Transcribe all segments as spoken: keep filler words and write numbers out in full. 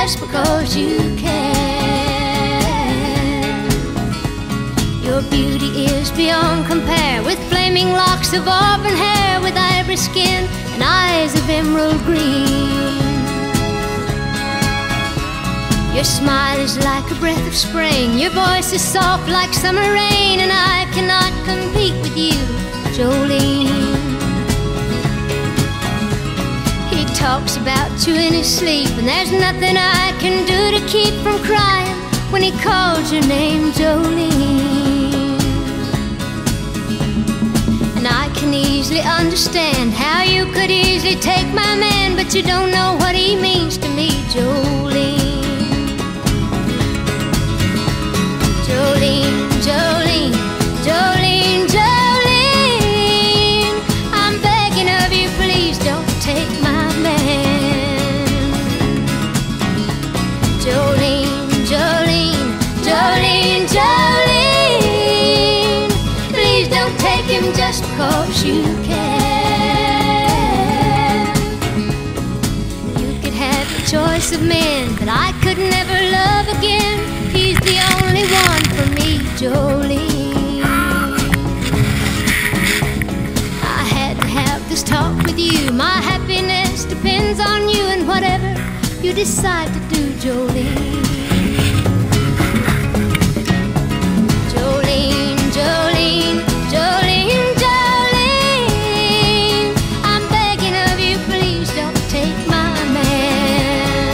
just because you can. Your beauty is beyond compare, with flaming locks of auburn hair, with ivory skin and eyes of emerald green. Your smile is like a breath of spring, your voice is soft like summer rain, and I cannot compete with you, Jolene. He talks about you in his sleep, and there's nothing I can do to keep from crying when he calls your name, Jolene. And I can easily understand how you could easily take my man, but you don't know what he means to me, Jolene. Jolene, Jolene, Jolene, Jolene, I'm begging of you, please don't take my man. Jolene, Jolene, Jolene, Jolene, please don't take him just because you can. You could have the choice of men, but I could never love again. He's the only one for me, Jolene. I had to have this talk with you. My happiness depends on you, and whatever you decide to do, Jolene. Jolene, Jolene, Jolene, Jolene, I'm begging of you, please don't take my man.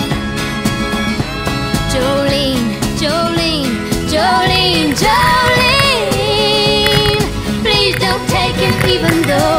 Jolene, Jolene, Jolene, Jolene, please don't take him even though